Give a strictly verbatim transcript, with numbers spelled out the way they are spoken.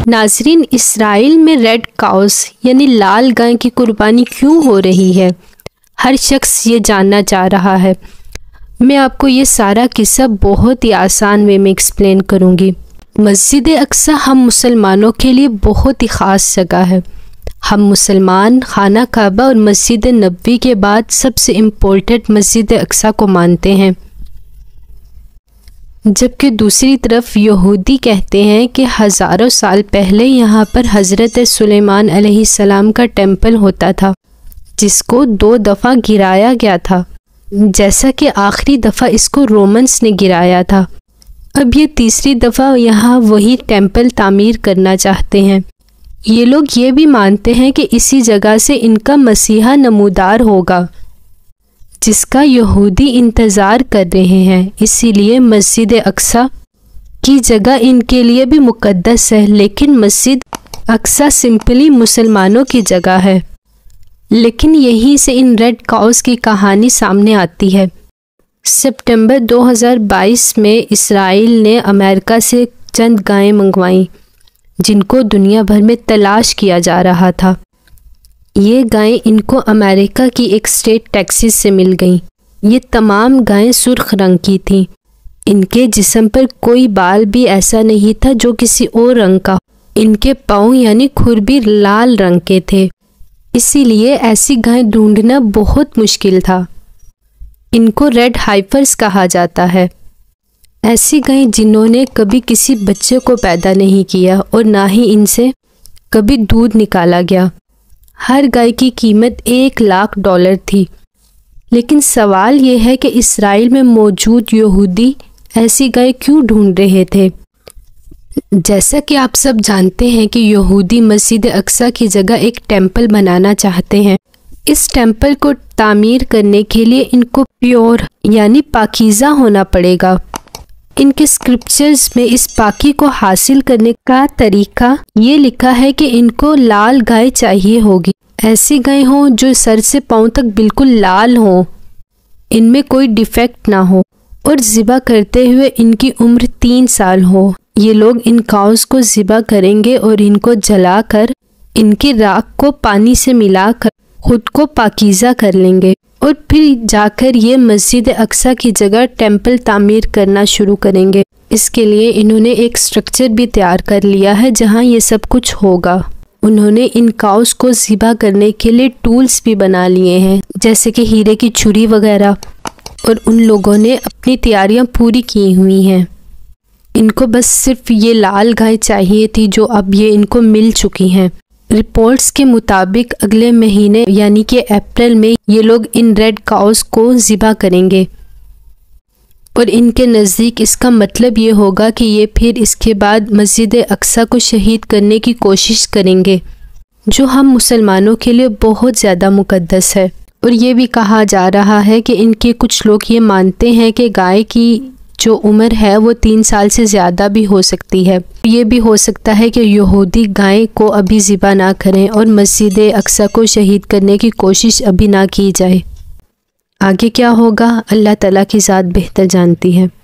ناظرین، اسرائیل میں red cows یعنی لال گائے کی قربانی کیوں ہو رہی ہے؟ ہر شخص یہ جاننا چاہ رہا ہے۔ میں آپ کو یہ سارا قصہ بہت ہی آسان وے میں ایکسپلین کروں گی۔ مسجد اقصی ہم مسلمانوں کے لیے بہت ہی خاص جگہ ہے۔ ہم مسلمان خانہ کعبہ اور مسجد نبوی کے بعد سب سے امپورٹنٹ مسجد اقصی کو مانتے ہیں، جبکہ دوسری طرف یہودی کہتے ہیں کہ ہزاروں سال پہلے یہاں پر حضرت سلیمان علیہ السلام کا ٹیمپل ہوتا تھا، جس کو دو دفعہ گرایا گیا تھا، جیسا کہ آخری دفعہ اس کو رومنس نے گرایا تھا۔ اب یہ تیسری دفعہ یہاں وہی ٹیمپل تعمیر کرنا چاہتے ہیں۔ یہ لوگ یہ بھی مانتے ہیں کہ اسی جگہ سے ان کا مسیحا نمودار ہوگا، جس کا یہودی انتظار کر رہے ہیں۔ اسی لیے مسجد اقصی کی جگہ ان کے لیے بھی مقدس ہے، لیکن مسجد اقصی سمپلی مسلمانوں کی جگہ ہے۔ لیکن یہیں سے ان ریڈ کاؤز کی کہانی سامنے آتی ہے۔ سپٹمبر دو ہزار بائیس میں اسرائیل نے امریکہ سے چند گائیں منگوائیں، جن کو دنیا بھر میں تلاش کیا جا رہا تھا۔ یہ گائیں ان کو امریکہ کی ایک اسٹیٹ ٹیکساس سے مل گئیں۔ یہ تمام گائیں سرخ رنگ کی تھیں۔ ان کے جسم پر کوئی بال بھی ایسا نہیں تھا جو کسی اور رنگ کا۔ ان کے پاؤں یعنی کھر بھی لال رنگ کے تھے، اسی لیے ایسی گائیں ڈھونڈنا بہت مشکل تھا۔ ان کو ریڈ ہائیفرز کہا جاتا ہے۔ ایسی گائیں جنہوں نے کبھی کسی بچے کو پیدا نہیں کیا اور نہ ہی ان سے کبھی دودھ نکالا گیا۔ ہر گائے کی قیمت ایک لاکھ ڈالر تھی۔ لیکن سوال یہ ہے کہ اسرائیل میں موجود یہودی ایسی گائے کیوں ڈھونڈ رہے تھے؟ جیسا کہ آپ سب جانتے ہیں کہ یہودی مسجد اقصی کی جگہ ایک ٹیمپل بنانا چاہتے ہیں۔ اس ٹیمپل کو تعمیر کرنے کے لیے ان کو پیور یعنی پاکیزہ ہونا پڑے گا۔ ان کے اسکرپچرز میں اس پاکی کو حاصل کرنے کا طریقہ یہ لکھا ہے کہ ان کو لال گائے چاہیے ہوگی، ایسی گائے ہوں جو سر سے پاؤں تک بالکل لال ہوں، ان میں کوئی ڈیفیکٹ نہ ہو، اور ذبح کرتے ہوئے ان کی عمر تین سال ہو۔ یہ لوگ ان کاؤز کو ذبح کریں گے اور ان کو جلا کر ان کی راکھ کو پانی سے ملا کر خود کو پاکیزہ کر لیں گے، اور پھر جا کر یہ مسجد اقصی کی جگہ ٹیمپل تعمیر کرنا شروع کریں گے۔ اس کے لیے انہوں نے ایک سٹرکچر بھی تیار کر لیا ہے جہاں یہ سب کچھ ہوگا۔ انہوں نے ان کاؤز کو ذبح کرنے کے لیے ٹولز بھی بنا لیے ہیں، جیسے کہ ہیرے کی چھری وغیرہ، اور ان لوگوں نے اپنی تیاریاں پوری کی ہوئی ہیں۔ ان کو بس صرف یہ لال گائے چاہیے تھی جو اب یہ ان کو مل چکی ہیں۔ رپورٹس کے مطابق اگلے مہینے یعنی کہ اپریل میں یہ لوگ ان ریڈ کاؤز کو ذبح کریں گے، اور ان کے نزدیک اس کا مطلب یہ ہوگا کہ یہ پھر اس کے بعد مسجد اقصی کو شہید کرنے کی کوشش کریں گے، جو ہم مسلمانوں کے لیے بہت زیادہ مقدس ہے۔ اور یہ بھی کہا جا رہا ہے کہ ان کے کچھ لوگ یہ مانتے ہیں کہ گائے کی جو عمر ہے وہ تین سال سے زیادہ بھی ہو سکتی ہے۔ یہ بھی ہو سکتا ہے کہ یہودی گائے کو ابھی ذبح نہ کریں اور مسجد اقصی کو شہید کرنے کی کوشش ابھی نہ کی جائے۔ آگے کیا ہوگا اللہ تعالیٰ کی ذات بہتر جانتی ہے۔